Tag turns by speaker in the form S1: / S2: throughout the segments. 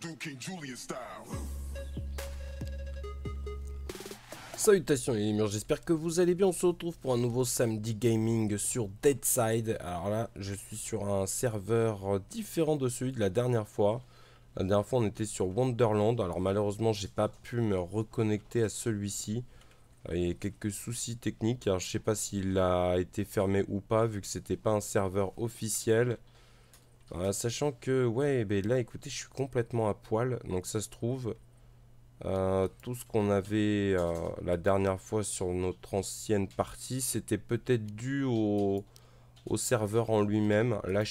S1: Salutations les gamers, j'espère que vous allez bien. On se retrouve pour un nouveau samedi gaming sur Deadside. Alors là, je suis sur un serveur différent de celui de la dernière fois. La dernière fois, on était sur Wonderland. Alors malheureusement, j'ai pas pu me reconnecter à celui-ci. Il y a quelques soucis techniques. Alors je sais pas s'il a été fermé ou pas, vu que c'était pas un serveur officiel. Sachant que, ouais, ben là, écoutez, je suis complètement à poil. Donc ça se trouve... tout ce qu'on avait la dernière fois sur notre ancienne partie, c'était peut-être dû au serveur en lui-même. Là,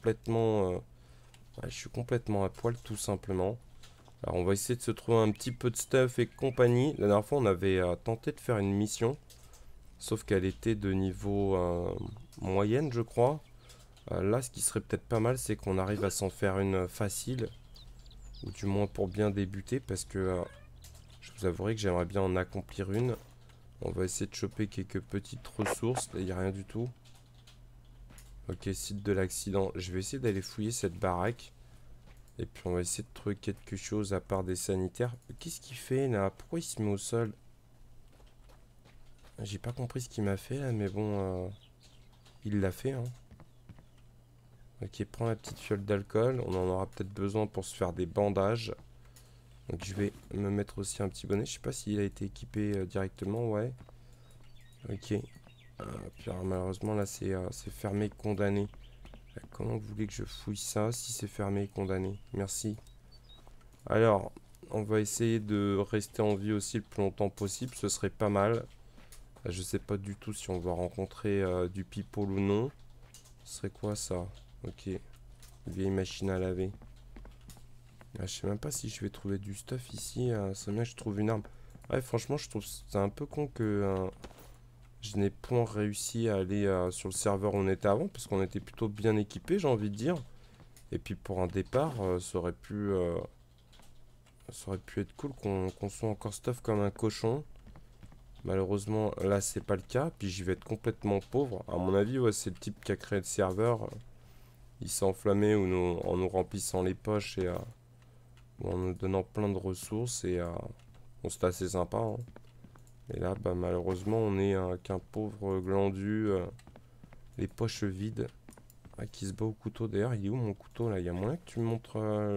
S1: je suis complètement à poil, tout simplement. Alors, on va essayer de se trouver un petit peu de stuff et compagnie. La dernière fois, on avait tenté de faire une mission, sauf qu'elle était de niveau moyenne, je crois. Là, ce qui serait peut-être pas mal, c'est qu'on arrive à s'en faire une facile, ou du moins pour bien débuter, parce que je vous avouerai que j'aimerais bien en accomplir une. On va essayer de choper quelques petites ressources. Là, il n'y a rien du tout. Ok, site de l'accident. Je vais essayer d'aller fouiller cette baraque. Et puis on va essayer de trouver quelque chose à part des sanitaires. Qu'est-ce qu'il fait là? Pourquoi il se met au sol? J'ai pas compris ce qu'il m'a fait là, mais bon, il l'a fait, hein. Ok, prends la petite fiole d'alcool. On en aura peut-être besoin pour se faire des bandages. Donc je vais me mettre aussi un petit bonnet. Je sais pas s'il a été équipé directement, ouais. Ok. Puis alors, malheureusement là c'est fermé, condamné. Comment vous voulez que je fouille ça si c'est fermé, condamné? Merci. Alors, on va essayer de rester en vie aussi le plus longtemps possible. Ce serait pas mal. Je sais pas du tout si on va rencontrer du people ou non. Ce serait quoi ça? Ok. Vieille machine à laver. Je sais même pas si je vais trouver du stuff ici. C'est bien que je trouve une arme. Ouais, franchement, je trouve c'est un peu con que je n'ai point réussi à aller sur le serveur où on était avant, parce qu'on était plutôt bien équipé, j'ai envie de dire. Et puis pour un départ, ça aurait pu être cool qu'on soit encore stuff comme un cochon. Malheureusement, là, c'est pas le cas. Puis j'y vais être complètement pauvre. À mon avis, ouais, c'est le type qui a créé le serveur. Il s'est enflammé en nous remplissant les poches et ou en nous donnant plein de ressources. Et bon, c'était assez sympa, hein. Et là, bah, malheureusement, on est qu'un pauvre glandu, les poches vides, qui se bat au couteau. D'ailleurs, il est où mon couteau là? Il y a moyen que tu me montres.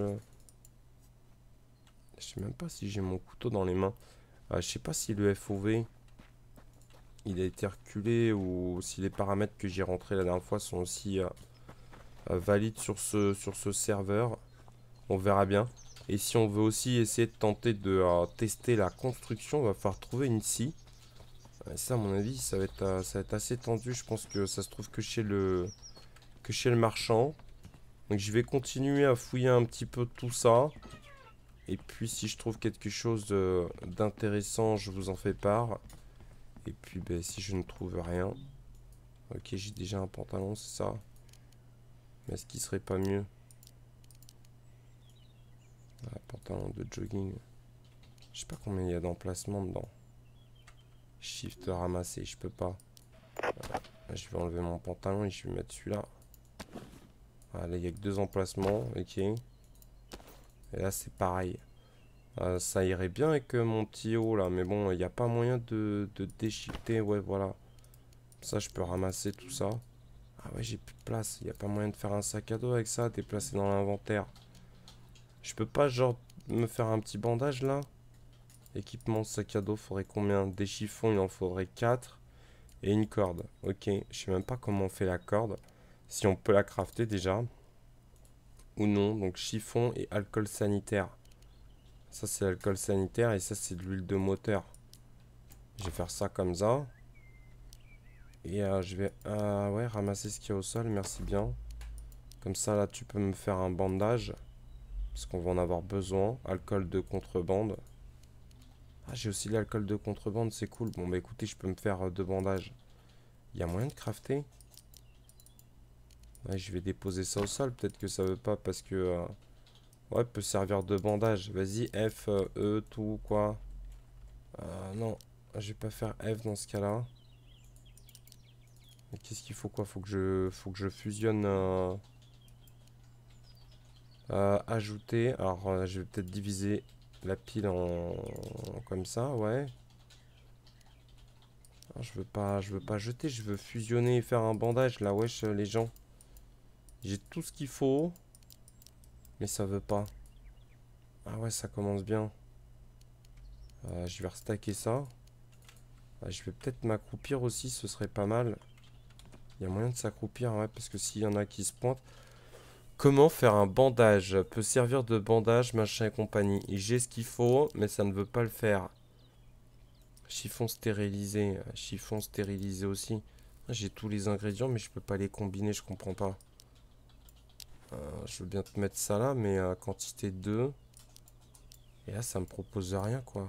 S1: Je sais même pas si j'ai mon couteau dans les mains. Je sais pas si le FOV il a été reculé ou si les paramètres que j'ai rentrés la dernière fois sont aussi valides sur ce serveur. On verra bien. Et si on veut aussi essayer de tenter de tester la construction, il va falloir trouver une scie. Ça, à mon avis, ça va être assez tendu. Je pense que ça se trouve que chez le marchand. Donc, je vais continuer à fouiller un petit peu tout ça. Et puis, si je trouve quelque chose d'intéressant, je vous en fais part. Et puis, ben, si je ne trouve rien. Ok, j'ai déjà un pantalon, c'est ça. Mais est-ce qu'il serait pas mieux? Ah, pantalon de jogging. Je sais pas combien il y a d'emplacements dedans. Shift ramasser, je peux pas. Je vais enlever mon pantalon et je vais mettre celui-là. Ah, là, il y a que 2 emplacements. Ok. Et là, c'est pareil. Ça irait bien avec mon petit haut là. Mais bon, il n'y a pas moyen de déchiqueter. Ouais, voilà. Ça, je peux ramasser tout ça. Ah ouais, j'ai plus de place. Il n'y a pas moyen de faire un sac à dos avec ça, déplacer dans l'inventaire. Je peux pas, genre, me faire un petit bandage là? Équipement sac à dos, faudrait combien? Des chiffons, il en faudrait 4. Et une corde. Ok, je sais même pas comment on fait la corde. Si on peut la crafter déjà. Ou non. Donc chiffon et alcool sanitaire. Ça c'est l'alcool sanitaire et ça c'est de l'huile de moteur. Je vais faire ça comme ça. Et je vais ouais, ramasser ce qu'il y a au sol, merci bien. Comme ça là tu peux me faire un bandage. Parce qu'on va en avoir besoin. Alcool de contrebande. Ah, j'ai aussi l'alcool de contrebande, c'est cool. Bon bah écoutez, je peux me faire 2 bandages. Il y a moyen de crafter? Ouais, je vais déposer ça au sol, peut-être que ça veut pas parce que... ouais, peut servir de bandage. Vas-y, F, E, tout, quoi. Non, je vais pas faire F dans ce cas-là. Qu'est-ce qu'il faut, quoi? Faut que je fusionne... Ajouter. Alors, je vais peut-être diviser la pile en... comme ça, ouais. Alors, je veux pas jeter, je veux fusionner et faire un bandage, là, wesh, les gens. J'ai tout ce qu'il faut, mais ça veut pas. Ah ouais, ça commence bien. Je vais restacker ça. Je vais peut-être m'accroupir aussi, ce serait pas mal. Il y a moyen de s'accroupir, ouais, parce que s'il y en a qui se pointent. Comment faire un bandage? Peut servir de bandage, machin et compagnie. Et j'ai ce qu'il faut, mais ça ne veut pas le faire. Chiffon stérilisé. Chiffon stérilisé aussi. J'ai tous les ingrédients, mais je peux pas les combiner, je comprends pas. Je veux bien te mettre ça là, mais quantité 2. Et là, ça me propose rien, quoi.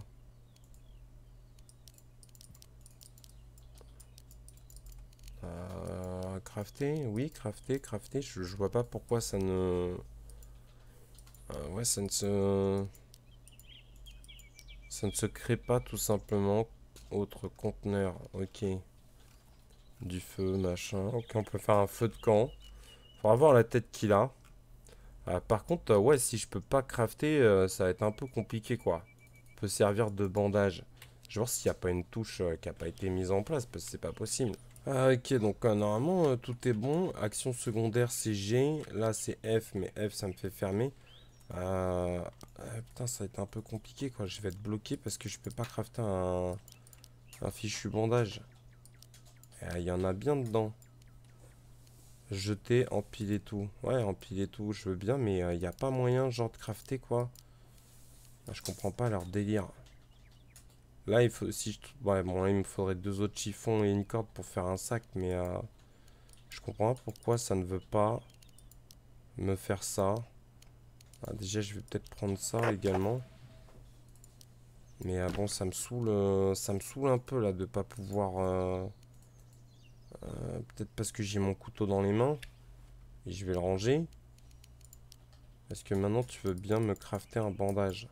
S1: Crafter, oui, crafter. Je vois pas pourquoi ça ne... ouais, ça ne se... Ça ne se crée pas tout simplement. Autre conteneur, ok. Du feu, machin. Ok, on peut faire un feu de camp. Faudra voir la tête qu'il a. Par contre, ouais, si je peux pas crafter, ça va être un peu compliqué, quoi. Peut servir de bandage. Je vais voir s'il n'y a pas une touche qui n'a pas été mise en place, parce que c'est pas possible. Ok, donc normalement, tout est bon. Action secondaire, c'est G. Là, c'est F, mais F, ça me fait fermer. Putain, ça va être un peu compliqué, quoi. Je vais être bloqué parce que je peux pas crafter un fichu bandage. Il y en a bien dedans. Jeter, empiler tout. Ouais, empiler tout, je veux bien, mais il n'y a pas moyen, genre, de crafter, quoi. Je comprends pas leur délire. Là, il faut... Si ouais, bon, là, il me faudrait 2 autres chiffons et une corde pour faire un sac, mais... je comprends pas pourquoi ça ne veut pas me faire ça. Déjà, je vais peut-être prendre ça également. Mais bon, ça me saoule un peu, là, de pas pouvoir... peut-être parce que j'ai mon couteau dans les mains. Et je vais le ranger. Est-ce que maintenant tu veux bien me crafter un bandage?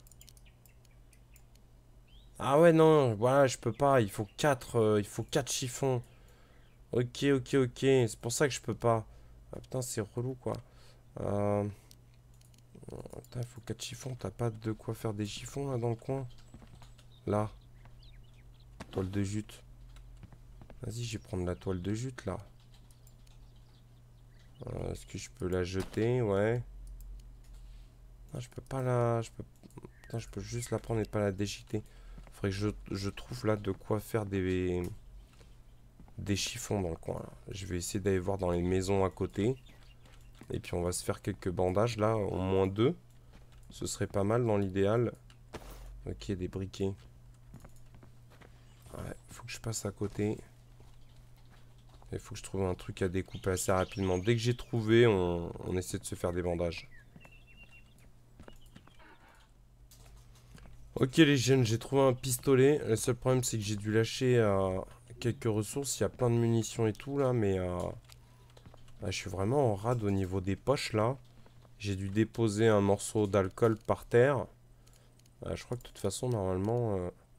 S1: Ah ouais, non, voilà, je peux pas. Il faut 4 chiffons. Ok, ok, ok. C'est pour ça que je peux pas. Ah putain, c'est relou quoi. Euh... Putain, il faut 4 chiffons. T'as pas de quoi faire des chiffons là dans le coin? Là. Toile de jute. Vas-y, je vais prendre la toile de jute là. Est-ce que je peux la jeter? Ouais. Non, je peux pas la... Putain, je peux juste la prendre et pas la déchiqueter. Faudrait que je trouve là de quoi faire des chiffons dans le coin là. Je vais essayer d'aller voir dans les maisons à côté. Et puis on va se faire quelques bandages là, au moins 2. Ce serait pas mal dans l'idéal. Ok, des briquets. Ouais, faut que je passe à côté. Il faut que je trouve un truc à découper assez rapidement. Dès que j'ai trouvé, on essaie de se faire des bandages. Ok les jeunes, j'ai trouvé un pistolet. Le seul problème c'est que j'ai dû lâcher quelques ressources. Il y a plein de munitions et tout là, mais je suis vraiment en rade au niveau des poches là. J'ai dû déposer un morceau d'alcool par terre. Je crois que de toute façon normalement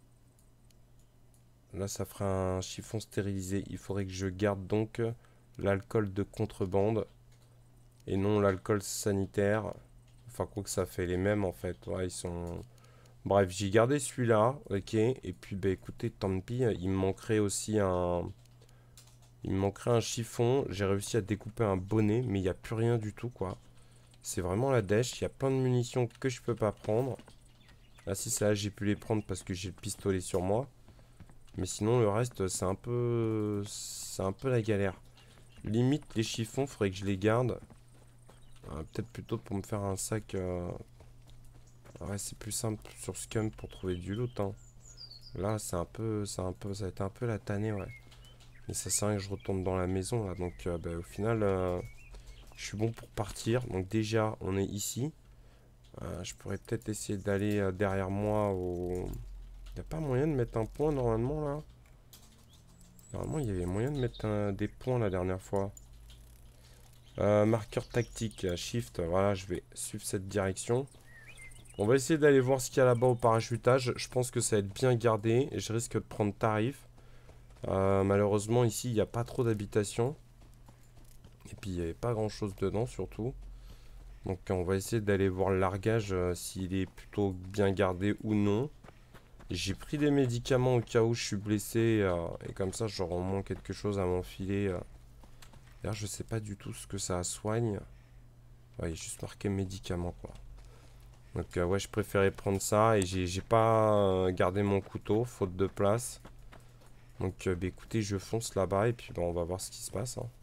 S1: là ça ferait un chiffon stérilisé. Il faudrait que je garde donc l'alcool de contrebande et non l'alcool sanitaire. Enfin quoi que ça fait les mêmes en fait. Ouais, ils sont... Bref, j'ai gardé celui-là, ok. Et puis, bah écoutez, tant pis, il me manquerait aussi un... Il me manquerait un chiffon. J'ai réussi à découper un bonnet, mais il n'y a plus rien du tout, quoi. C'est vraiment la dèche. Il y a plein de munitions que je peux pas prendre. Là, si ça, j'ai pu les prendre parce que j'ai le pistolet sur moi. Mais sinon, le reste, c'est un peu... C'est un peu la galère. Limite, les chiffons, faudrait que je les garde. Peut-être plutôt pour me faire un sac... Ouais, c'est plus simple sur Scum pour trouver du loot, hein. Là, ça va être un peu la tannée, ouais. Mais ça sert à rien que je retourne dans la maison, là. Donc, bah, au final, je suis bon pour partir. Donc, déjà, on est ici. Je pourrais peut-être essayer d'aller derrière moi au... Il n'y a pas moyen de mettre un point, normalement, là? Normalement, il y avait moyen de mettre des points la dernière fois. Marqueur tactique, shift. Voilà, je vais suivre cette direction. On va essayer d'aller voir ce qu'il y a là-bas au parachutage. Je pense que ça va être bien gardé. Et je risque de prendre tarif. Malheureusement, ici, il n'y a pas trop d'habitation. Et puis, il n'y avait pas grand-chose dedans, surtout. Donc on va essayer d'aller voir le largage, s'il est plutôt bien gardé ou non. J'ai pris des médicaments au cas où je suis blessé, et comme ça j'aurai au moins quelque chose à m'enfiler. D'ailleurs je sais pas du tout ce que ça soigne. Ouais, il y a juste marqué médicaments quoi. Donc ouais, je préférais prendre ça et j'ai pas gardé mon couteau, faute de place. Donc bah, écoutez, je fonce là-bas et puis bah, on va voir ce qui se passe, hein.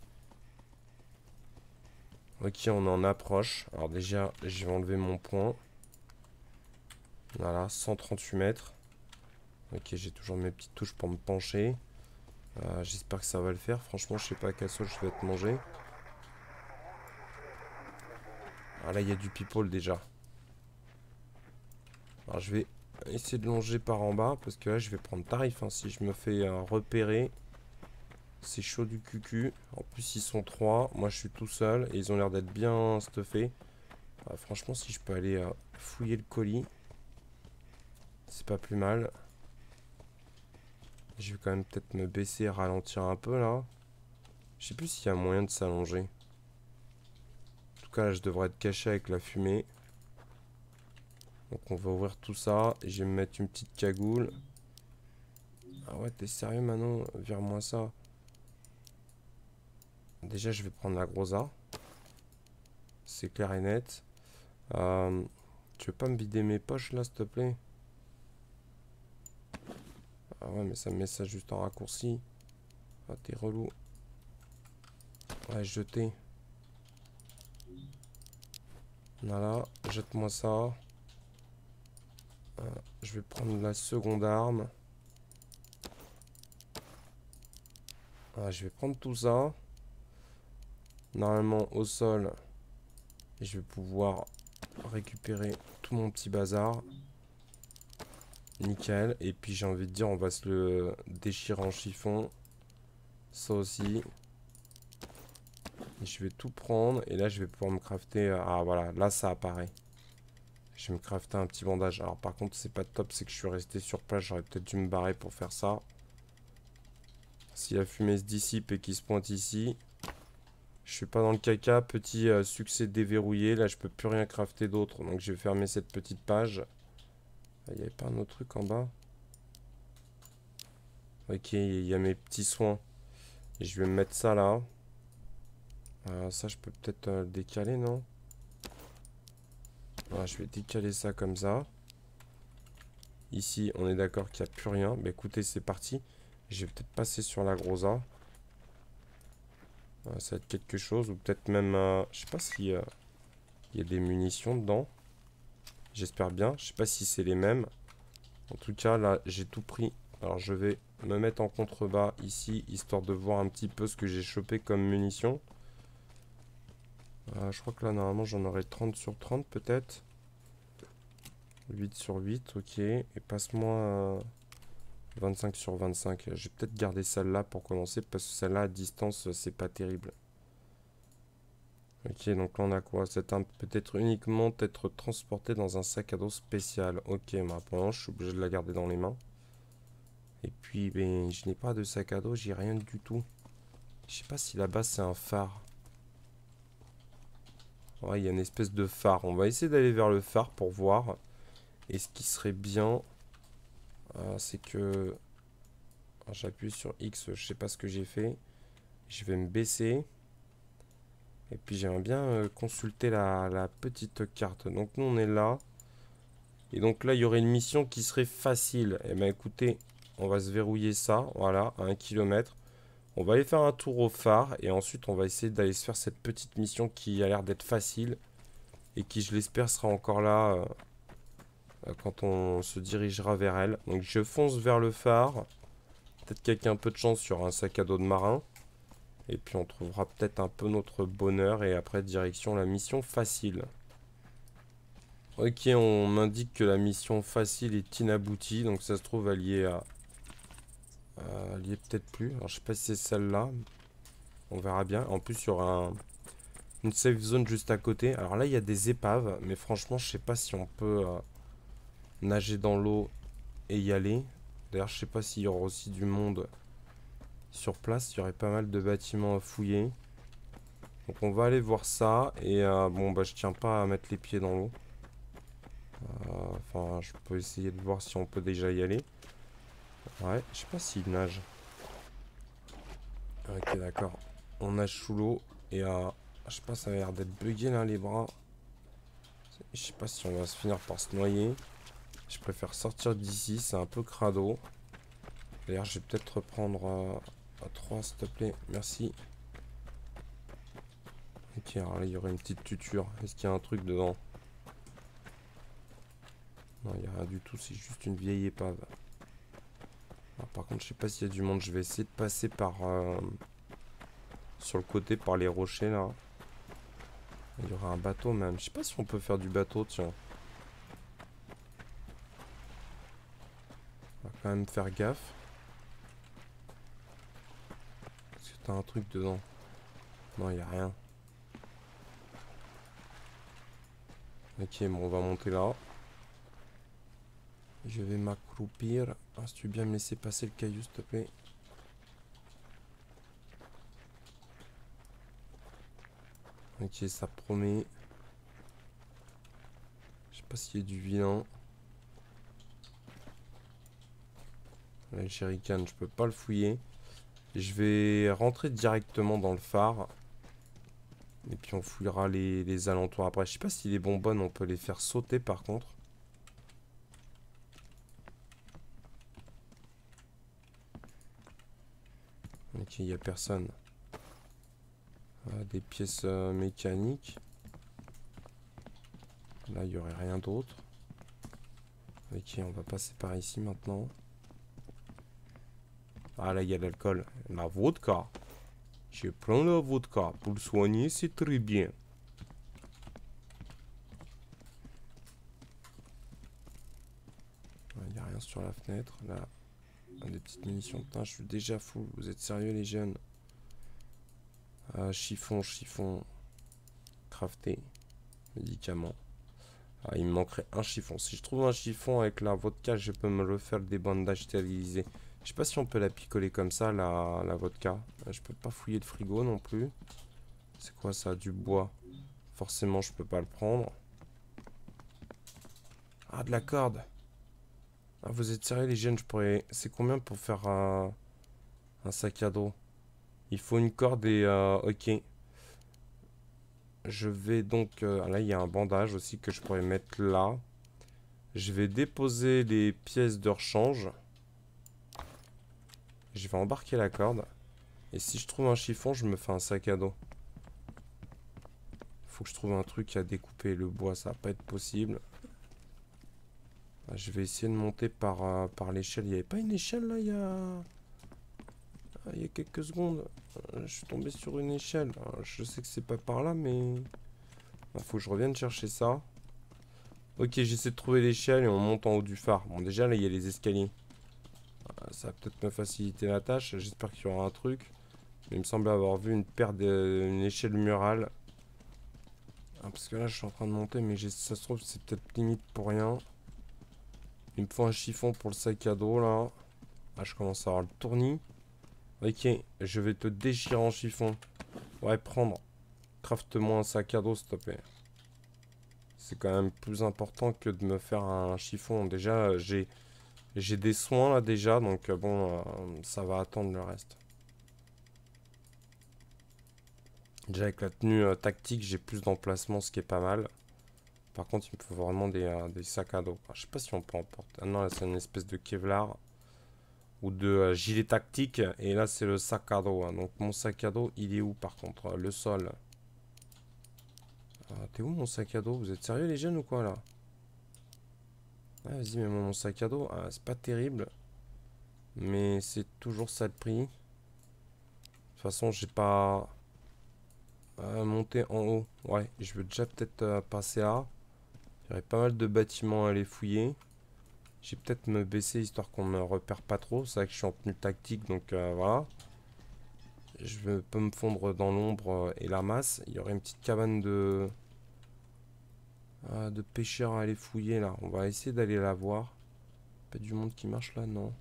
S1: Ok, on en approche. Alors déjà, je vais enlever mon point. Voilà, 138 mètres. Ok, j'ai toujours mes petites touches pour me pencher. J'espère que ça va le faire. Franchement, je sais pas à quelle sauce je vais être mangé. Ah là, il y a du people déjà. Alors je vais essayer de longer par en bas parce que là, je vais prendre tarif, hein. Si je me fais repérer, c'est chaud du cucu. En plus, ils sont 3. Moi, je suis tout seul et ils ont l'air d'être bien stuffés. Franchement, si je peux aller fouiller le colis, c'est pas plus mal. Je vais quand même peut-être me baisser et ralentir un peu là. Je sais plus s'il y a moyen de s'allonger. En tout cas, là, je devrais être caché avec la fumée. Donc, on va ouvrir tout ça. Et je vais me mettre une petite cagoule. Ah ouais, t'es sérieux, Manon? Vire-moi ça. Déjà, je vais prendre la grosa. C'est clair et net. Tu veux pas me vider mes poches là, s'il te plaît? Ah ouais, mais ça me met ça juste en raccourci. Ah, t'es relou. Ouais, jeter. Voilà, jette-moi ça. Je vais prendre la seconde arme. Je vais prendre tout ça. Normalement, au sol, je vais pouvoir récupérer tout mon petit bazar. Nickel. Et puis, j'ai envie de dire, on va se le déchirer en chiffon. Ça aussi. Et je vais tout prendre. Et là, je vais pouvoir me crafter. Ah, voilà. Là, ça apparaît. Je vais me crafter un petit bandage. Alors, par contre, c'est pas top. C'est que je suis resté sur place. J'aurais peut-être dû me barrer pour faire ça. Si la fumée se dissipe et qu'il se pointe ici, je suis pas dans le caca. Petit succès déverrouillé. Là, je peux plus rien crafter d'autre. Donc, je vais fermer cette petite page. Il n'y avait pas un autre truc en bas? Ok, il y a mes petits soins. Et je vais me mettre ça là. Ça, je peux peut-être le décaler, non? Voilà, je vais décaler ça comme ça. Ici, on est d'accord qu'il n'y a plus rien. Bah écoutez, c'est parti. Je vais peut-être passer sur la grosa. Ça va être quelque chose. Ou peut-être même... je sais pas si il y a des munitions dedans. J'espère bien. Je sais pas si c'est les mêmes. En tout cas, là, j'ai tout pris. Alors, je vais me mettre en contrebas ici, histoire de voir un petit peu ce que j'ai chopé comme munitions. Je crois que là, normalement, j'en aurai 30 sur 30 peut-être. 8 sur 8, ok. Et passe-moi 25 sur 25. Je vais peut-être garder celle-là pour commencer, parce que celle-là, à distance, c'est pas terrible. Ok, donc là, on a quoi? Cette arme peut être uniquement être transportée dans un sac à dos spécial. Ok, bah, pour l'instant, je suis obligé de la garder dans les mains. Et puis, ben, je n'ai pas de sac à dos, j'ai rien du tout. Je sais pas si là-bas, c'est un phare. Ouais, il y a une espèce de phare. On va essayer d'aller vers le phare pour voir. Et ce qui serait bien, c'est que... J'appuie sur X, je sais pas ce que j'ai fait. Je vais me baisser. Et puis j'aimerais bien consulter la petite carte. Donc nous on est là. Et donc là il y aurait une mission qui serait facile. Et ben écoutez, on va se verrouiller ça. Voilà, à 1 km. On va aller faire un tour au phare. Et ensuite on va essayer d'aller se faire cette petite mission qui a l'air d'être facile. Et qui je l'espère sera encore là quand on se dirigera vers elle. Donc je fonce vers le phare. Peut-être qu'avec un peu de chance, il y aura un sac à dos de marin. Et puis on trouvera peut-être un peu notre bonheur. Et après, direction la mission facile. Ok, on m'indique que la mission facile est inaboutie. Donc ça se trouve, elle y est, elle y est peut-être plus. Alors je sais pas si c'est celle-là. On verra bien. En plus, il y aura une safe zone juste à côté. Alors là, il y a des épaves. Mais franchement, je sais pas si on peut nager dans l'eau et y aller. D'ailleurs, je sais pas s'il y aura aussi du monde sur place. Il y aurait pas mal de bâtiments à fouiller. Donc on va aller voir ça. Et bon bah je tiens pas à mettre les pieds dans l'eau. Enfin je peux essayer de voir si on peut déjà y aller. Ouais, je sais pas s'il nage. Ok d'accord. On nage sous l'eau. Et je sais pas, ça a l'air d'être bugué là les bras. Je sais pas si on va se finir par se noyer. Je préfère sortir d'ici, c'est un peu crado. D'ailleurs je vais peut-être reprendre à 3 s'il te plaît, merci. Ok, alors là il y aurait une petite tuture. Est-ce qu'il y a un truc dedans? Non, il n'y a rien du tout, c'est juste une vieille épave. Alors, par contre, je sais pas s'il y a du monde. Je vais essayer de passer par sur le côté, par les rochers là. Il y aura un bateau même. Je sais pas si on peut faire du bateau, tiens. On va quand même faire gaffe. Est-ce que t'as un truc dedans? Non, il n'y a rien. Ok, bon, on va monter là. Je vais m'accroupir. Ah, si tu veux bien me laisser passer le caillou, s'il te plaît. Ok, ça promet. Je sais pas s'il y a du vilain. Là, le jerrycan, je peux pas le fouiller. Je vais rentrer directement dans le phare. Et puis on fouillera les alentours après. Je sais pas si les bonbonnes, on peut les faire sauter par contre. Ok, il n'y a personne. Des pièces mécaniques. Là, il n'y aurait rien d'autre. Ok, on va passer par ici maintenant. Ah, là, il y a l'alcool. La vodka. Je prends la vodka. Pour le soigner, c'est très bien. Il n'y a rien sur la fenêtre. Là, des petites munitions. Putain, je suis déjà fou. Vous êtes sérieux, les jeunes? Chiffon, chiffon. Crafté. Médicaments. Ah, il me manquerait un chiffon. Si je trouve un chiffon avec la vodka, je peux me refaire des bandages stérilisés. Je sais pas si on peut la picoler comme ça, la vodka. Je peux pas fouiller le frigo non plus. C'est quoi ça? Du bois. Forcément, je peux pas le prendre. Ah, de la corde. Ah, vous êtes sérieux, les jeunes? Je pourrais... C'est combien pour faire un sac à dos? Il faut une corde et... ok. Je vais donc... là, il y a un bandage aussi que je pourrais mettre là. Je vais déposer les pièces de rechange. Je vais embarquer la corde. Et si je trouve un chiffon, je me fais un sac à dos. Faut que je trouve un truc à découper. Le bois, ça va pas être possible. Je vais essayer de monter par l'échelle. Il n'y avait pas une échelle là, il y a quelques secondes. Je suis tombé sur une échelle. Je sais que c'est pas par là, mais... Il faut que je revienne chercher ça. Ok, j'essaie de trouver l'échelle et on monte en haut du phare. Bon, déjà là, il y a les escaliers. Ça va peut-être me faciliter la tâche. J'espère qu'il y aura un truc. Il me semble avoir vu une échelle murale. Parce que là, je suis en train de monter, mais ça se trouve, c'est peut-être limite pour rien. Il me faut un chiffon pour le sac à dos, là. Ah, je commence à avoir le tournis. Ok, je vais te déchirer en chiffon. Ouais, prendre. Craft-moi un sac à dos, s'il te plaît. C'est quand même plus important que de me faire un chiffon. Déjà, j'ai des soins, là, déjà. Donc, bon, ça va attendre le reste. Déjà, avec la tenue tactique, j'ai plus d'emplacement, ce qui est pas mal. Par contre, il me faut vraiment des sacs à dos. Je sais pas si on peut en porter. Ah non, là, c'est une espèce de Kevlar. Ou de gilet tactique. Et là, c'est le sac à dos. Donc, mon sac à dos, il est où, par contre? Le sol. T'es où, mon sac à dos? Vous êtes sérieux, les jeunes, ou quoi, là? Ah, vas-y, mets-moi mon sac à dos. C'est pas terrible. Mais c'est toujours ça le prix. De toute façon, j'ai pas... monté en haut. Ouais, je veux déjà peut-être passer là. Il y aurait pas mal de bâtiments à aller fouiller. Je vais peut-être me baisser histoire qu'on me repère pas trop. C'est vrai que je suis en tenue tactique, donc voilà. Je peux me fondre dans l'ombre et la masse. Il y aurait une petite cabane de pêcheurs à aller fouiller là. On va essayer d'aller la voir. Pas du monde qui marche là, non.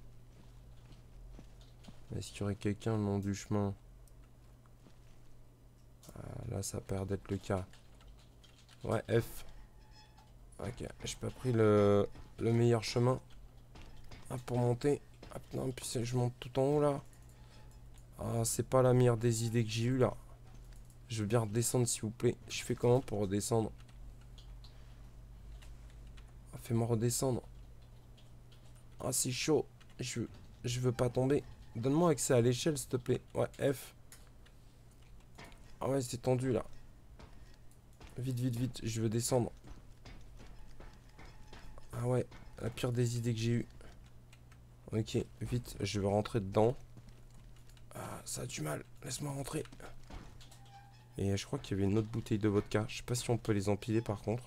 S1: Est-ce qu'il y aurait quelqu'un le long du chemin? Là, ça a l'air d'être le cas. Ouais, F. Ok, j'ai pas pris le meilleur chemin. Ah, pour monter. Ah, non, puis je monte tout en haut, là. Ah, c'est pas la meilleure des idées que j'ai eues, là. Je veux bien redescendre, s'il vous plaît. Je fais comment pour redescendre? Ah, fais-moi redescendre. Ah, c'est chaud. Je veux pas tomber. Donne-moi accès à l'échelle, s'il te plaît. Ouais, F. Ah ouais, c'est tendu, là. Vite, vite, vite. Je veux descendre. Ah ouais, la pire des idées que j'ai eues. Ok, vite, je vais rentrer dedans. Ah, ça a du mal. Laisse-moi rentrer. Et je crois qu'il y avait une autre bouteille de vodka. Je sais pas si on peut les empiler, par contre.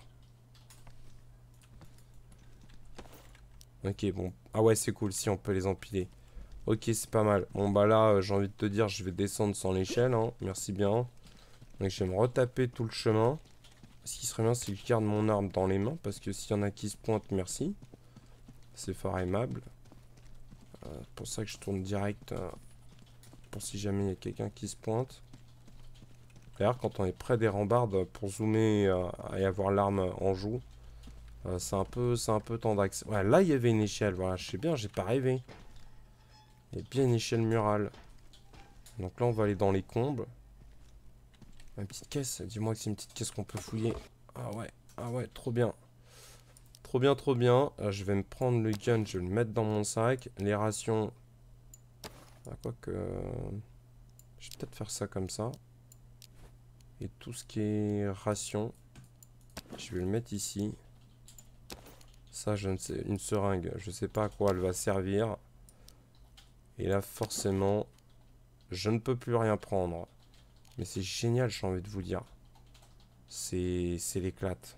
S1: Ok, bon. Ah ouais, c'est cool, si on peut les empiler. Ok, c'est pas mal. Bon, bah là, j'ai envie de te dire, je vais descendre sans l'échelle, hein. Merci bien. Donc, je vais me retaper tout le chemin. Ce qui serait bien, c'est que je garde mon arme dans les mains. Parce que s'il y en a qui se pointent, merci. C'est fort aimable. Pour ça que je tourne direct. Pour si jamais il y a quelqu'un qui se pointe. D'ailleurs, quand on est près des rambardes, pour zoomer et avoir l'arme en joue, c'est un peu temps d'accès. Ouais, là, il y avait une échelle. Voilà, je sais bien, j'ai pas rêvé. Il y a bien une échelle murale. Donc là, on va aller dans les combles. Une petite caisse. Dis-moi que c'est une petite caisse qu'on peut fouiller. Ah ouais, trop bien. Trop bien, trop bien. Je vais me prendre le gun, je vais le mettre dans mon sac. Les rations. Ah, quoique. Je vais peut-être faire ça comme ça. Et tout ce qui est ration, je vais le mettre ici. Ça, je ne sais, une seringue, je ne sais pas à quoi elle va servir. Et là, forcément, je ne peux plus rien prendre. Mais c'est génial, j'ai envie de vous dire. C'est l'éclate.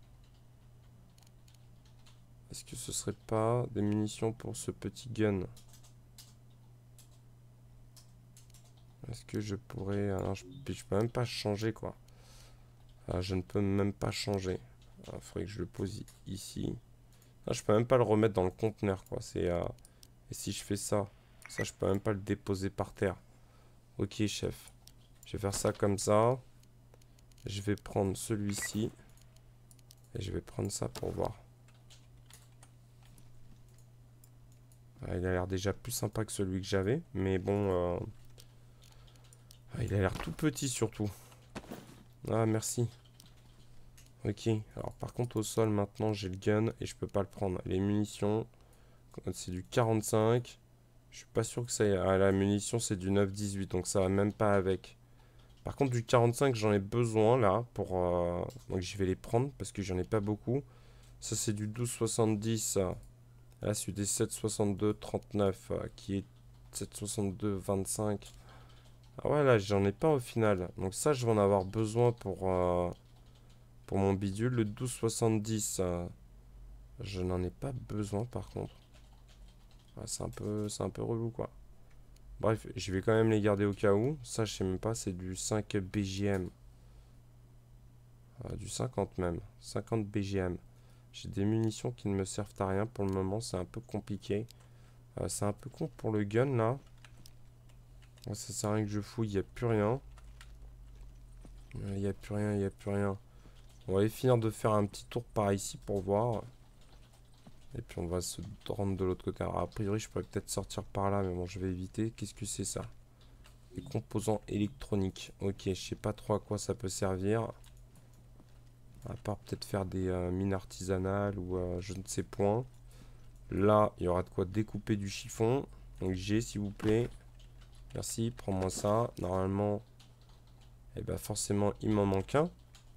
S1: Est-ce que ce serait pas des munitions pour ce petit gun? Est-ce que je pourrais... Ah non, je peux même pas changer, quoi. Ah, je ne peux même pas changer. Il faudrait que je le pose ici. Ah, je peux même pas le remettre dans le conteneur, quoi. Et si je fais ça, je peux même pas le déposer par terre. Ok, chef. Je vais faire ça comme ça. Je vais prendre celui-ci. Et je vais prendre ça pour voir. Ah, il a l'air déjà plus sympa que celui que j'avais. Mais bon... Ah, il a l'air tout petit surtout. Ah, merci. Ok. Alors par contre au sol maintenant j'ai le gun et je peux pas le prendre. Les munitions, c'est du 45. Je suis pas sûr que ça ait... Ah, la munition c'est du 9,18 donc ça va même pas avec. Par contre du 45 j'en ai besoin là pour... Donc je vais les prendre parce que j'en ai pas beaucoup. Ça c'est du 12,70. Là c'est des 7,62,39 qui est 7,62,25. Ah ouais là j'en ai pas au final. Donc ça je vais en avoir besoin pour mon bidule. Le 12,70 je n'en ai pas besoin par contre. Ah, c'est un peu relou quoi. Bref, je vais quand même les garder au cas où. Ça, je sais même pas, c'est du 5 BGM. Du 50 même. 50 BGM. J'ai des munitions qui ne me servent à rien pour le moment, c'est un peu compliqué. C'est un peu con pour le gun là. Ça sert à rien que je fouille, il n'y a plus rien. Il n'y a plus rien, il n'y a plus rien. On va aller finir de faire un petit tour par ici pour voir. Et puis on va se rendre de l'autre côté. Alors a priori je pourrais peut-être sortir par là, mais bon je vais éviter. Qu'est-ce que c'est ça? Des composants électroniques. Ok, je sais pas trop à quoi ça peut servir. À part peut-être faire des mines artisanales ou je ne sais point. Là, il y aura de quoi découper du chiffon. Donc j'ai s'il vous plaît. Merci, prends-moi ça. Normalement, eh ben forcément il m'en manque un.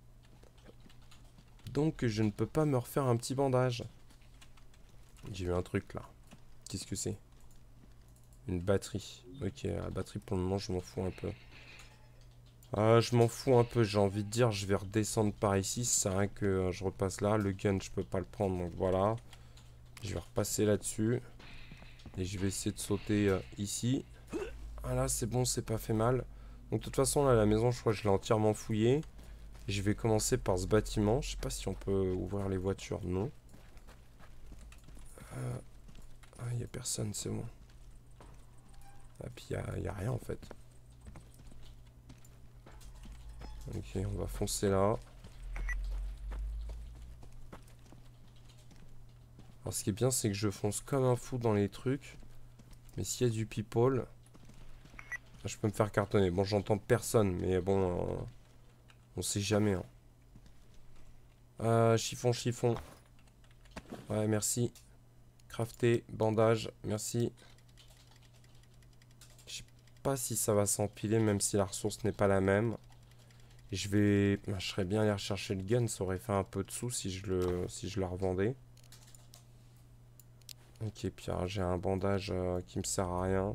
S1: Donc je ne peux pas me refaire un petit bandage. J'ai vu un truc là. Qu'est-ce que c'est? Une batterie. Ok, la batterie pour le moment je m'en fous un peu. Je m'en fous un peu, j'ai envie de dire, je vais redescendre par ici, ça sert à rien que je repasse là. Le gun, je peux pas le prendre, donc voilà. Je vais repasser là-dessus. Et je vais essayer de sauter ici. Ah là, c'est bon, c'est pas fait mal. Donc de toute façon, là, la maison, je crois que je l'ai entièrement fouillée. Et je vais commencer par ce bâtiment. Je sais pas si on peut ouvrir les voitures, non. Ah, il n'y a personne, c'est bon. Ah, puis il y a rien en fait. Ok, on va foncer là. Alors ce qui est bien, c'est que je fonce comme un fou dans les trucs. Mais s'il y a du people, je peux me faire cartonner. Bon, j'entends personne, mais bon, on sait jamais. Hein. Chiffon, chiffon. Ouais, merci. Crafter, bandage, merci. Je sais pas si ça va s'empiler, même si la ressource n'est pas la même. Et je serais bien allé rechercher le gun, ça aurait fait un peu de sous si je le revendais. Ok, puis j'ai un bandage qui me sert à rien.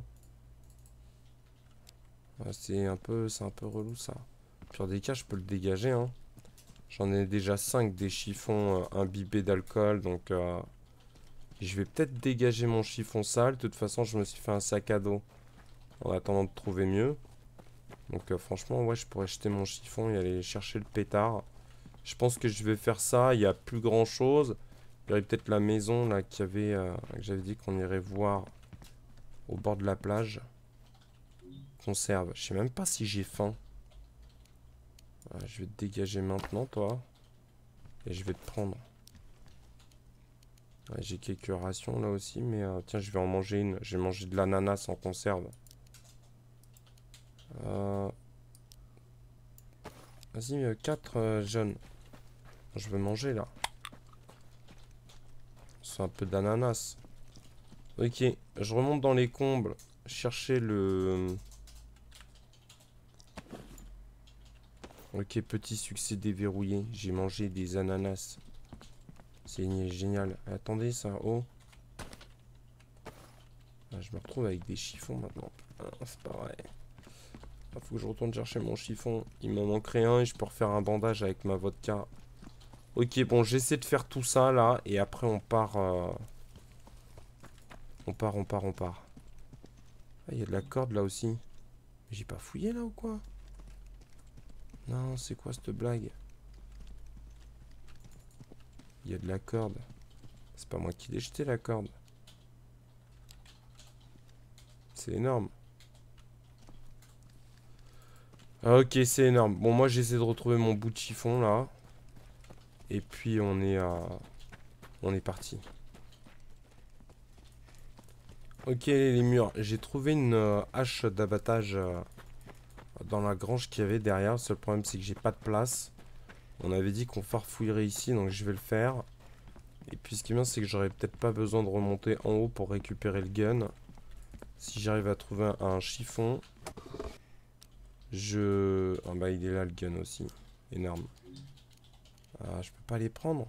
S1: C'est un peu relou ça. Pire des cas, je peux le dégager. Hein. J'en ai déjà 5 des chiffons imbibés d'alcool, donc je vais peut-être dégager mon chiffon sale. De toute façon, je me suis fait un sac à dos en attendant de trouver mieux. Donc franchement, ouais, je pourrais jeter mon chiffon et aller chercher le pétard. Je pense que je vais faire ça. Il n'y a plus grand chose. Il y aurait peut-être la maison là que j'avais dit qu'on irait voir au bord de la plage. Conserve. Je sais même pas si j'ai faim. Je vais te dégager maintenant, toi. Et je vais te prendre. Ouais, j'ai quelques rations là aussi, mais tiens, je vais en manger une. J'ai mangé de l'ananas en conserve. Vas-y, 4 jeunes. Je veux manger là. C'est un peu d'ananas. Ok, je remonte dans les combles. Chercher le... Ok, petit succès déverrouillé. J'ai mangé des ananas. C'est génial. Attendez ça, oh. Je me retrouve avec des chiffons maintenant. C'est pas vrai. Faut que je retourne chercher mon chiffon. Il m'en manquerait un et je peux refaire un bandage avec ma vodka. Ok, bon, j'essaie de faire tout ça là. Et après, on part. On part. Ah, il y a de la corde là aussi. J'ai pas fouillé là ou quoi? Non, c'est quoi cette blague? Il y a de la corde. C'est pas moi qui l'ai jeté la corde. C'est énorme. Ah, ok, c'est énorme. Bon, moi j'essaie de retrouver mon bout de chiffon là. Et puis on est parti. Ok, les murs. J'ai trouvé une hache d'abattage dans la grange qu'il y avait derrière. Le seul problème, c'est que j'ai pas de place. On avait dit qu'on farfouillerait ici, donc je vais le faire. Et puis ce qui est bien, c'est que j'aurais peut-être pas besoin de remonter en haut pour récupérer le gun. Si j'arrive à trouver un chiffon, ah bah il est là le gun aussi. Énorme. Ah, je peux pas les prendre.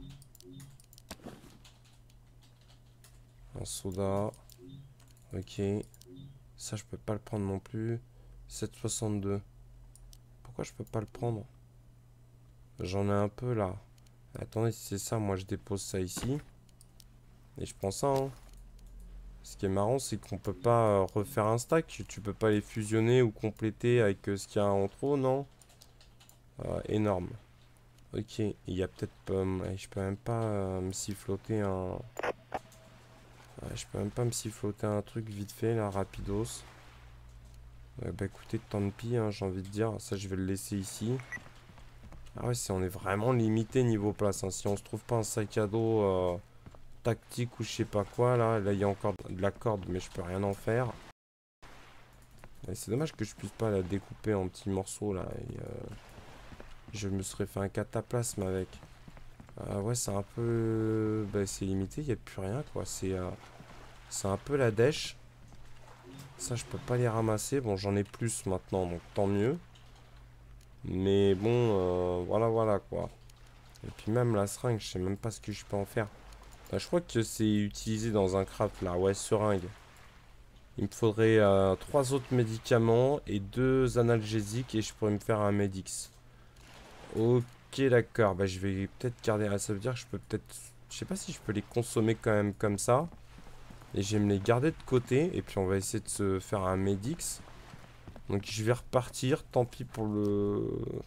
S1: Un soda. Ok. Ça, je peux pas le prendre non plus. 7,62. Pourquoi je peux pas le prendre? J'en ai un peu là. Attendez, si c'est ça, moi je dépose ça ici. Et je prends ça, hein. Ce qui est marrant, c'est qu'on peut pas refaire un stack. Tu peux pas les fusionner ou compléter avec ce qu'il y a en trop, non? Énorme. Ok, il y a peut-être pas... je peux même pas me siffloter un... je peux même pas me siffloter un truc vite fait, là, rapidos. Bah écoutez, tant pis, hein, j'ai envie de dire. Ça, je vais le laisser ici. Ah ouais, on est vraiment limité niveau place. Hein. Si on se trouve pas un sac à dos tactique ou je sais pas quoi, là il y a encore de la corde, mais je peux rien en faire. C'est dommage que je puisse pas la découper en petits morceaux, là. Et, je me serais fait un cataplasme avec. Ouais, c'est un peu... Bah, c'est limité, il n'y a plus rien, quoi. C'est un peu la dèche. Ça, je peux pas les ramasser. Bon, j'en ai plus maintenant, donc tant mieux. Mais bon, voilà, quoi. Et puis même la seringue, je sais même pas ce que je peux en faire. Je crois que c'est utilisé dans un craft, là. Ouais, seringue. Il me faudrait 3 autres médicaments et 2 analgésiques et je pourrais me faire un Medix. Ok, d'accord. Bah, je vais peut-être garder... Ah, ça veut dire que je peux peut-être... Je sais pas si je peux les consommer quand même comme ça. Et je vais me les garder de côté. Et puis on va essayer de se faire un Medix. Donc je vais repartir. Tant pis pour le...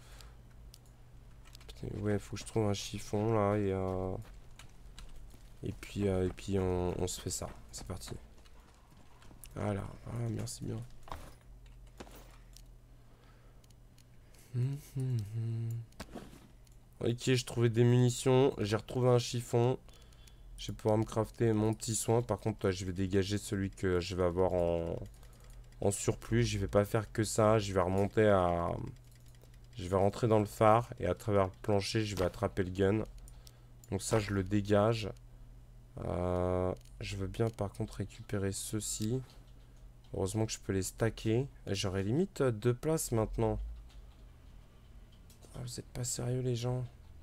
S1: Putain, ouais, faut que je trouve un chiffon là. Et puis on se fait ça. C'est parti. Voilà. Ah, merci bien. Ok, j'ai trouvé des munitions. J'ai retrouvé un chiffon. Je vais pouvoir me crafter mon petit soin. Par contre, je vais dégager celui que je vais avoir en surplus. Je vais pas faire que ça. Je vais remonter à... Je vais rentrer dans le phare. Et à travers le plancher, je vais attraper le gun. Donc ça, je le dégage. Je veux bien par contre récupérer ceux-ci. Heureusement que je peux les stacker. J'aurais limite 2 places maintenant. Ah, vous êtes pas sérieux les gens?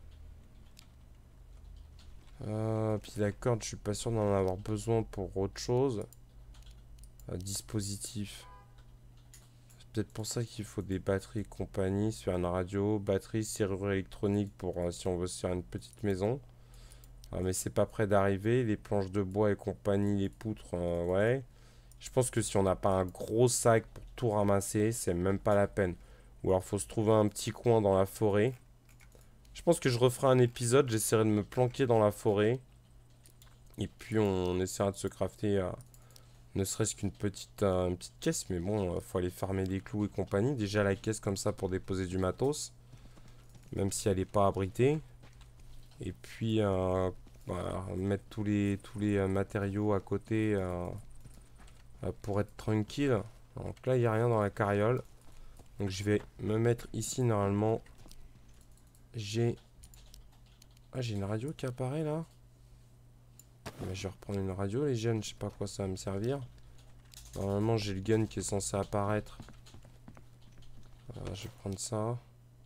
S1: Puis la corde, je suis pas sûr d'en avoir besoin pour autre chose. Dispositif. C'est peut-être pour ça qu'il faut des batteries et compagnie sur une radio. Batterie, serrure électronique pour si on veut se faire une petite maison. Mais c'est pas près d'arriver. Les planches de bois et compagnie, les poutres, ouais. Je pense que si on n'a pas un gros sac pour tout ramasser, c'est même pas la peine. Ou alors faut se trouver un petit coin dans la forêt. Je pense que je referai un épisode, j'essaierai de me planquer dans la forêt. Et puis on essaiera de se crafter ne serait-ce une petite caisse. Mais bon, faut aller farmer des clous et compagnie. Déjà la caisse comme ça pour déposer du matos. Même si elle n'est pas abritée. Et puis voilà, mettre tous les matériaux à côté pour être tranquille. Donc là il n'y a rien dans la carriole. Donc je vais me mettre ici normalement. J'ai... Ah, j'ai une radio qui apparaît là. Mais je vais reprendre une radio les jeunes, je sais pas à quoi ça va me servir. Normalement j'ai le gun qui est censé apparaître. Je vais prendre ça.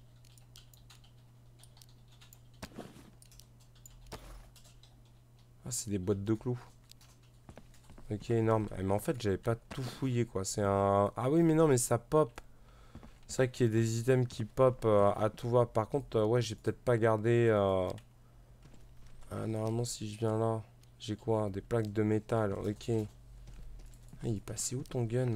S1: Ah, c'est des boîtes de clous. Ok, énorme. Mais en fait j'avais pas tout fouillé quoi. C'est un... Ah oui mais non mais ça pop. C'est vrai qu'il y a des items qui pop à tout va. Par contre ouais j'ai peut-être pas gardé... normalement si je viens là... J'ai quoi? Des plaques de métal. Ok. Ah, il est passé où ton gun?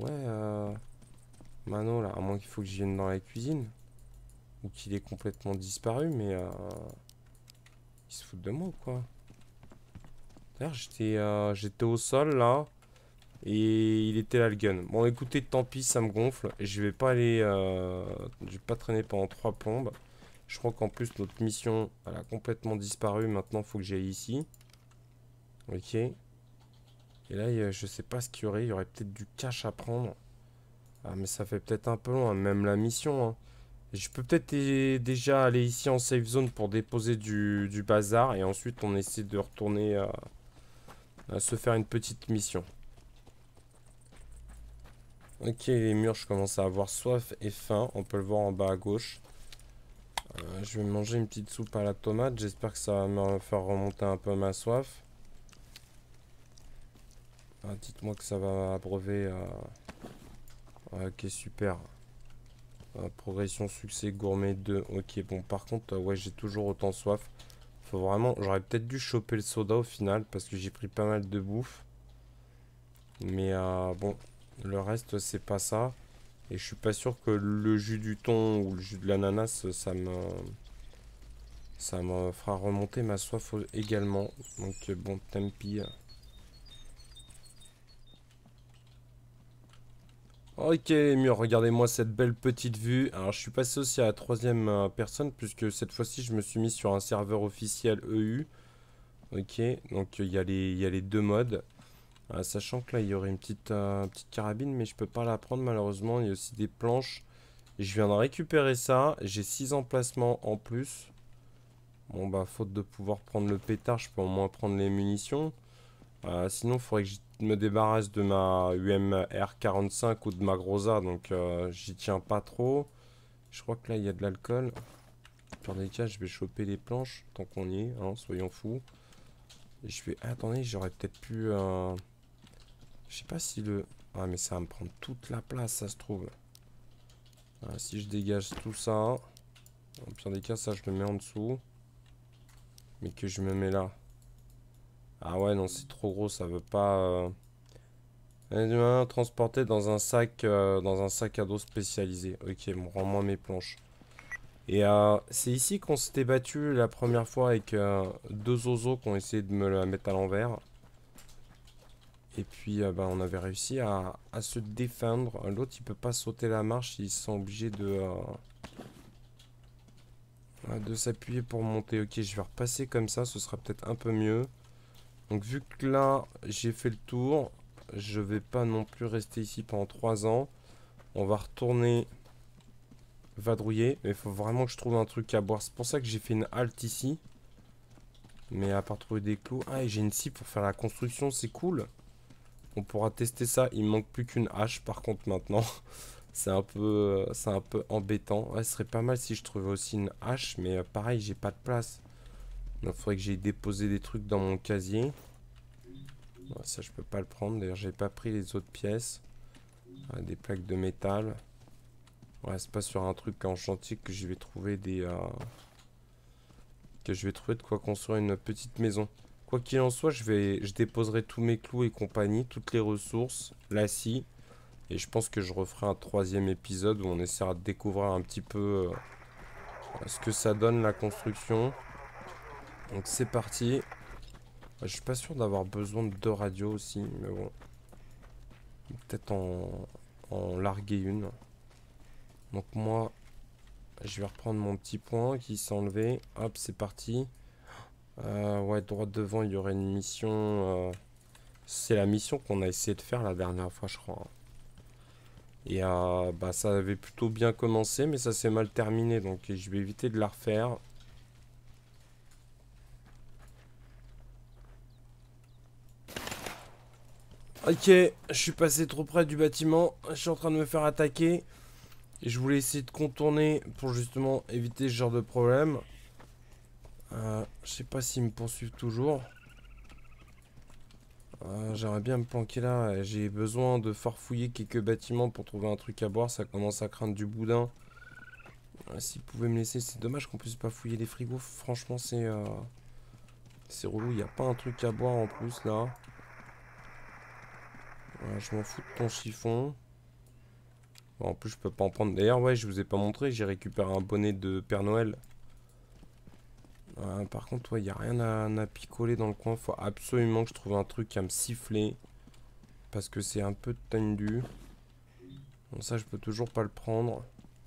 S1: Mano là, à moins qu'il faut que je vienne dans la cuisine. Ou qu'il est complètement disparu, mais il se fout de moi ou quoi? D'ailleurs j'étais au sol là. Et il était là le gun. Bon écoutez, tant pis, ça me gonfle. Et je vais pas aller. Je vais pas traîner pendant 3 plombes. Je crois qu'en plus notre mission elle a complètement disparu. Maintenant faut que j'aille ici. Ok. Et là, je sais pas ce qu'il y aurait. Il y aurait peut-être du cash à prendre. Ah, mais ça fait peut-être un peu loin, même la mission. Hein. Je peux peut-être déjà aller ici en safe zone pour déposer du bazar. Et ensuite, on essaie de retourner à se faire une petite mission. Ok, les murs, je commence à avoir soif et faim. On peut le voir en bas à gauche. Je vais manger une petite soupe à la tomate. J'espère que ça va me faire remonter un peu ma soif. Dites-moi que ça va abreuver. Ok, super. Progression succès gourmet 2. Ok, bon, par contre, ouais, j'ai toujours autant soif. Faut vraiment. J'aurais peut-être dû choper le soda au final parce que j'ai pris pas mal de bouffe. Mais bon, le reste, c'est pas ça. Et je suis pas sûr que le jus du thon ou le jus de l'ananas, ça me fera remonter ma soif également. Donc, bon, tant pis. Ok les murs, regardez-moi cette belle petite vue. Alors je suis passé aussi à la troisième personne puisque cette fois-ci je me suis mis sur un serveur officiel EU. Ok, donc il y a les deux modes. Sachant que là il y aurait une petite carabine mais je peux pas la prendre malheureusement. Il y a aussi des planches. Et je viens de récupérer ça. J'ai 6 emplacements en plus. Bon bah faute de pouvoir prendre le pétard, je peux au moins prendre les munitions. Sinon, il faudrait que je me débarrasse de ma UMR 45 ou de ma Groza, donc j'y tiens pas trop. Je crois que là, il y a de l'alcool. Dans des cas, je vais choper les planches, tant qu'on y est, hein, soyons fous. Et je vais... attendez, j'aurais peut-être pu... Je sais pas si le... Ah, mais ça va me prendre toute la place, ça se trouve. Si je dégage tout ça... Au pire des cas, ça, je le mets en dessous. Mais que je me mets là. Ah ouais, non, c'est trop gros, ça veut pas... transporté dans un sac à dos spécialisé. Ok, bon, rends-moi mes planches. Et c'est ici qu'on s'était battu la première fois avec deux oiseaux qui ont essayé de me la mettre à l'envers. Et puis bah, on avait réussi à se défendre. L'autre il peut pas sauter la marche, ils sont obligés de De s'appuyer pour monter. Ok, je vais repasser comme ça, ce sera peut-être un peu mieux. Donc vu que là, j'ai fait le tour, je vais pas non plus rester ici pendant 3 ans. On va retourner vadrouiller, mais il faut vraiment que je trouve un truc à boire. C'est pour ça que j'ai fait une halte ici. Mais à part trouver des clous... Ah, et j'ai une scie pour faire la construction, c'est cool. On pourra tester ça. Il me manque plus qu'une hache par contre maintenant. C'est un peu embêtant. Ouais, ce serait pas mal si je trouvais aussi une hache, mais pareil, j'ai pas de place. Donc il faudrait que j'aille déposer des trucs dans mon casier. Ouais, ça, je peux pas le prendre. D'ailleurs, j'ai pas pris les autres pièces. Ouais, des plaques de métal. Ouais, c'est pas sur un truc en chantier que je vais trouver que je vais trouver de quoi construire une petite maison. Quoi qu'il en soit, je déposerai tous mes clous et compagnie, toutes les ressources, la scie. Et je pense que je referai un 3e épisode où on essaiera de découvrir un petit peu ce que ça donne la construction. Donc c'est parti. Je suis pas sûr d'avoir besoin de 2 radios aussi, mais bon. Peut-être en larguer une. Donc moi, je vais reprendre mon petit point qui s'est enlevé. Hop, c'est parti. Ouais, droit devant, il y aurait une mission. C'est la mission qu'on a essayé de faire la dernière fois, je crois. Et bah, ça avait plutôt bien commencé, mais ça s'est mal terminé. Donc je vais éviter de la refaire. Ok, je suis passé trop près du bâtiment. Je suis en train de me faire attaquer. Et je voulais essayer de contourner pour justement éviter ce genre de problème. Je sais pas s'ils me poursuivent toujours. J'aimerais bien me planquer là. J'ai besoin de farfouiller quelques bâtiments pour trouver un truc à boire. Ça commence à craindre du boudin. S'ils pouvaient me laisser, c'est dommage qu'on puisse pas fouiller les frigos. Franchement, c'est relou. Il n'y a pas un truc à boire en plus là. Je m'en fous de ton chiffon. Bon, en plus, je peux pas en prendre. D'ailleurs, ouais, je vous ai pas montré. J'ai récupéré un bonnet de Père Noël. Par contre, ouais, il n'y a rien à picoler dans le coin. Faut absolument que je trouve un truc à me siffler. Parce que c'est un peu tendu. Bon, ça, je peux toujours pas le prendre.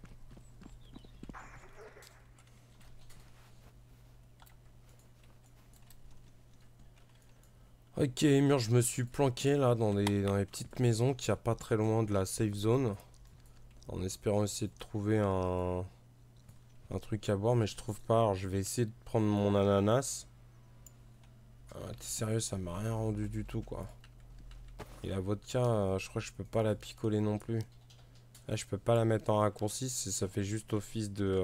S1: Ok, mur, je me suis planqué là dans les petites maisons qu'il n'y a pas très loin de la safe zone. En espérant essayer de trouver un truc à boire, mais je trouve pas. Alors, je vais essayer de prendre mon ananas. T'es sérieux, ça m'a rien rendu du tout, quoi. Et la vodka, je crois que je peux pas la picoler non plus. Là, je peux pas la mettre en raccourci, ça fait juste office de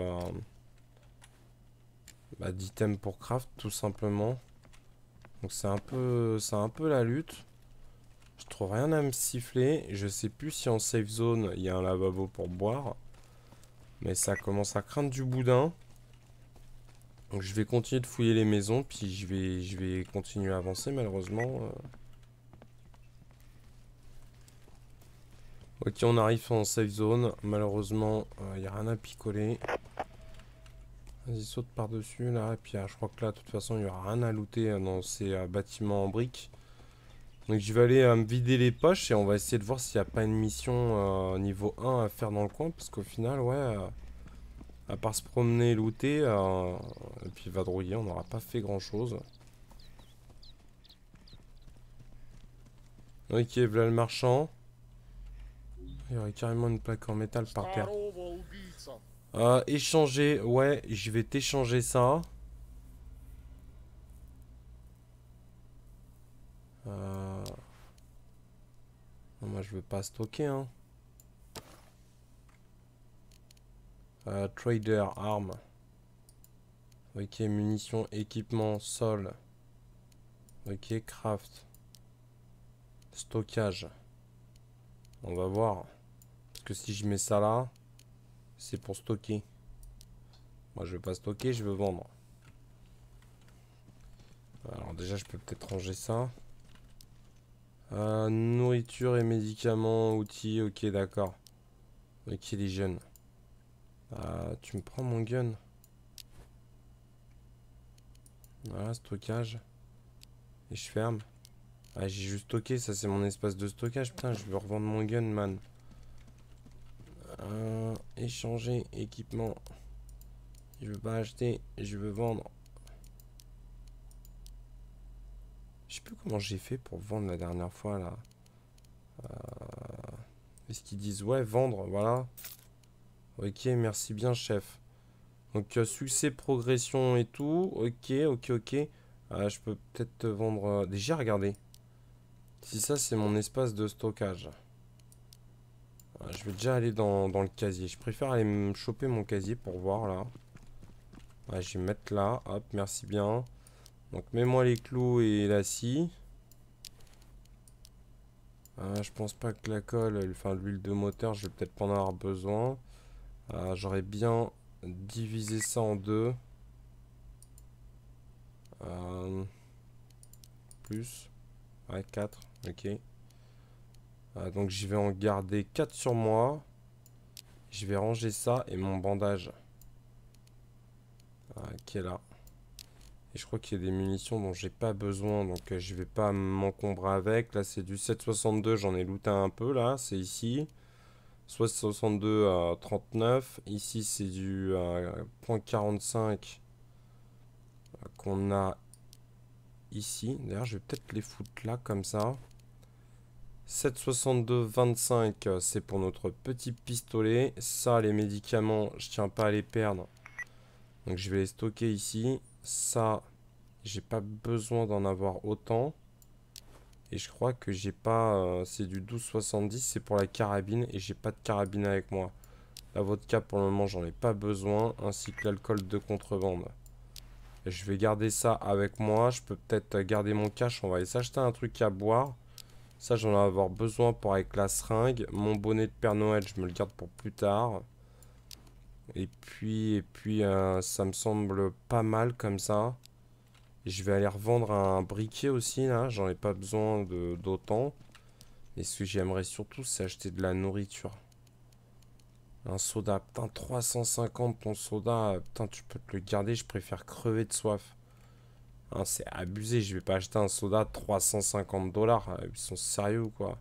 S1: d'item pour craft, tout simplement. Donc c'est un peu la lutte. Je trouve rien à me siffler. Je sais plus si en safe zone il y a un lavabo pour boire. Mais ça commence à craindre du boudin. Donc je vais continuer de fouiller les maisons. Puis je vais continuer à avancer malheureusement. Ok, on arrive en safe zone. Malheureusement, il n'y a rien à picoler. Vas-y, saute par-dessus là. Et puis je crois que là, de toute façon, il n'y aura rien à looter dans ces bâtiments en briques. Donc je vais aller me vider les poches et on va essayer de voir s'il n'y a pas une mission niveau 1 à faire dans le coin. Parce qu'au final, ouais, à part se promener, looter, et puis vadrouiller, on n'aura pas fait grand-chose. Ok, voilà le marchand. Il y aurait carrément une plaque en métal par terre. Échanger, ouais, je vais t'échanger ça. Non, moi je veux pas stocker, hein. Trader, armes. Ok, munitions, équipement, sol. Ok, craft. Stockage. On va voir. Parce que si je mets ça là, c'est pour stocker. Moi je veux pas stocker, je veux vendre. Alors déjà je peux peut-être ranger ça. Nourriture et médicaments, outils, ok d'accord. Ok les jeunes. Tu me prends mon gun. Voilà, stockage. Et je ferme. Ah, j'ai juste stocké, ça c'est mon espace de stockage. Putain, je veux revendre mon gun, man. Échanger, équipement. Je veux pas acheter, je veux vendre. Je sais plus comment j'ai fait pour vendre la dernière fois là. Est-ce qu'ils disent ouais, vendre, voilà. Ok, merci bien, chef. Donc, succès, progression et tout. Ok, ok, ok. Je peux peut-être te vendre. Déjà, regardez. Si ça, c'est mon espace de stockage. Je vais déjà aller dans le casier. Je préfère aller me choper mon casier pour voir là. Je vais mettre là. Hop, merci bien. Donc, mets-moi les clous et la scie. Je pense pas que la colle, enfin l'huile de moteur, je vais peut-être pas en avoir besoin. J'aurais bien divisé ça en deux. Plus. Ouais, 4. Ok. Donc je vais en garder 4 sur moi. Je vais ranger ça et mon bandage. Qui est là. Et je crois qu'il y a des munitions dont j'ai pas besoin. Donc je vais pas m'encombrer avec. Là c'est du 7,62. J'en ai looté un peu là. C'est ici. 62 à 39. Ici c'est du .45 qu'on a ici. D'ailleurs je vais peut-être les foutre là comme ça. 7,62, 25, c'est pour notre petit pistolet. Ça, les médicaments, je tiens pas à les perdre. Donc je vais les stocker ici. Ça, j'ai pas besoin d'en avoir autant. Et je crois que j'ai pas... c'est du 12,70, c'est pour la carabine. Et j'ai pas de carabine avec moi. La vodka, pour le moment, j'en ai pas besoin. Ainsi que l'alcool de contrebande. Et je vais garder ça avec moi. Je peux peut-être garder mon cash. On va aller s'acheter un truc à boire. Ça, j'en vais avoir besoin pour avec la seringue. Mon bonnet de Père Noël, je me le garde pour plus tard. Et puis ça me semble pas mal comme ça. Et je vais aller revendre un briquet aussi, là. J'en ai pas besoin d'autant. Et ce que j'aimerais surtout, c'est acheter de la nourriture. Un soda. Putain, 350 ton soda. Putain, tu peux te le garder. Je préfère crever de soif. Hein, c'est abusé. Je vais pas acheter un soda 350 $. Ils sont sérieux ou quoi?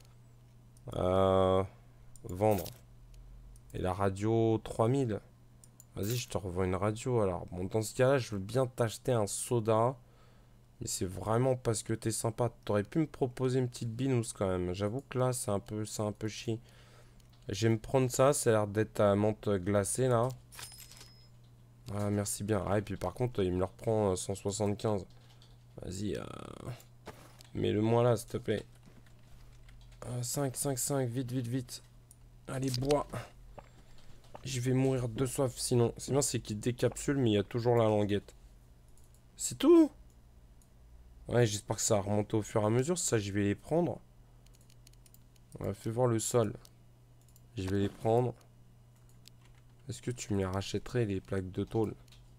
S1: Vendre. Et la radio 3000. Vas-y, je te revends une radio alors. Bon, dans ce cas-là, je veux bien t'acheter un soda. Mais c'est vraiment parce que t'es sympa. T'aurais pu me proposer une petite binousse quand même. J'avoue que là, c'est un peu chier. Je vais me prendre ça. Ça a l'air d'être à menthe glacée là. Ah, merci bien. Ah, et puis par contre, il me le reprend 175. Vas-y. Mets-le-moi là, s'il te plaît. 5, 5, 5. Vite, vite, vite. Allez, bois. Je vais mourir de soif sinon. C'est bien, c'est qu'il décapsule, mais il y a toujours la languette. C'est tout? Ouais, j'espère que ça va remonter au fur et à mesure. Ça, je vais les prendre. Ouais, fais voir le sol. Je vais les prendre. Est-ce que tu me les rachèterais, les plaques de tôle?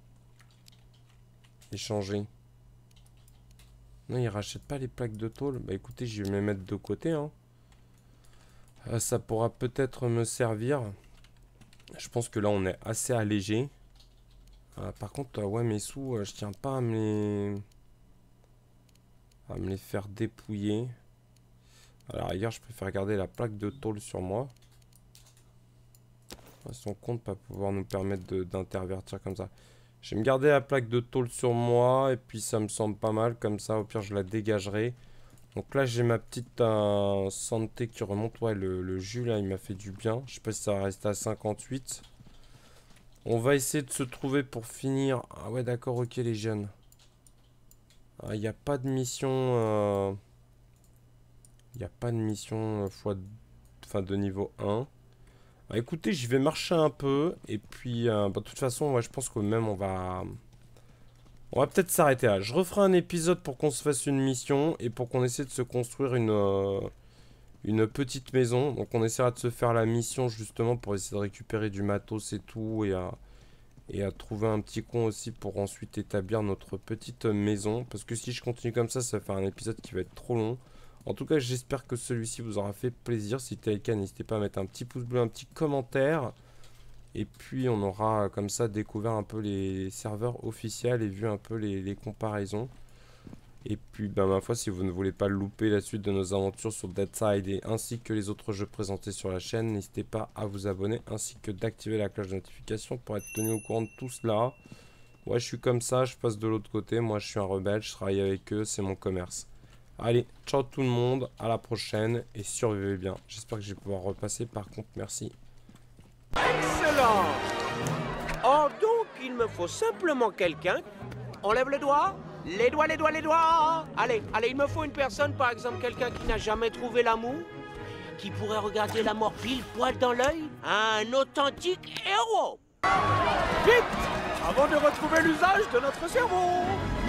S1: Échanger. Non, ils rachètent pas les plaques de tôle. Bah écoutez, je vais me les mettre de côté. Hein. Ça pourra peut-être me servir. Je pense que là, on est assez allégé. Par contre, ouais, mes sous, je tiens pas à me les faire dépouiller. Alors, ailleurs, je préfère garder la plaque de tôle sur moi. Son compte pas pouvoir nous permettre d'intervertir comme ça. Je vais me garder la plaque de tôle sur moi. Et puis, ça me semble pas mal. Comme ça, au pire, je la dégagerai. Donc là, j'ai ma petite santé qui remonte. Ouais, le jus, là, il m'a fait du bien. Je sais pas si ça va rester à 58. On va essayer de se trouver pour finir. Ah ouais, d'accord, ok, les jeunes. Il n'y a pas de mission... Il n'y a pas de mission de niveau 1. Écoutez, je vais marcher un peu. Et puis, de toute façon, ouais, je pense que même on va peut-être s'arrêter là. Je referai un épisode pour qu'on se fasse une mission. Et pour qu'on essaie de se construire une petite maison. Donc on essaiera de se faire la mission justement pour essayer de récupérer du matos et tout. Et à trouver un petit coin aussi pour ensuite établir notre petite maison. Parce que si je continue comme ça va faire un épisode qui va être trop long. En tout cas, j'espère que celui-ci vous aura fait plaisir. Si c'était le cas, n'hésitez pas à mettre un petit pouce bleu, un petit commentaire. Et puis, on aura comme ça découvert un peu les serveurs officiels et vu un peu les comparaisons. Et puis, ben, ma foi, si vous ne voulez pas louper la suite de nos aventures sur Deadside et ainsi que les autres jeux présentés sur la chaîne, n'hésitez pas à vous abonner ainsi que d'activer la cloche de notification pour être tenu au courant de tout cela. Ouais, je suis comme ça, je passe de l'autre côté. Moi, je suis un rebelle, je travaille avec eux, c'est mon commerce. Allez, ciao tout le monde, à la prochaine et survivez bien. J'espère que je vais pouvoir repasser par contre, merci.
S2: Excellent! Oh, donc, il me faut simplement quelqu'un. On lève le doigt. Les doigts, les doigts, les doigts. Allez, allez, il me faut une personne, par exemple, quelqu'un qui n'a jamais trouvé l'amour, qui pourrait regarder la mort pile poil dans l'œil. Un authentique héros. Vite! Avant de retrouver l'usage de notre cerveau.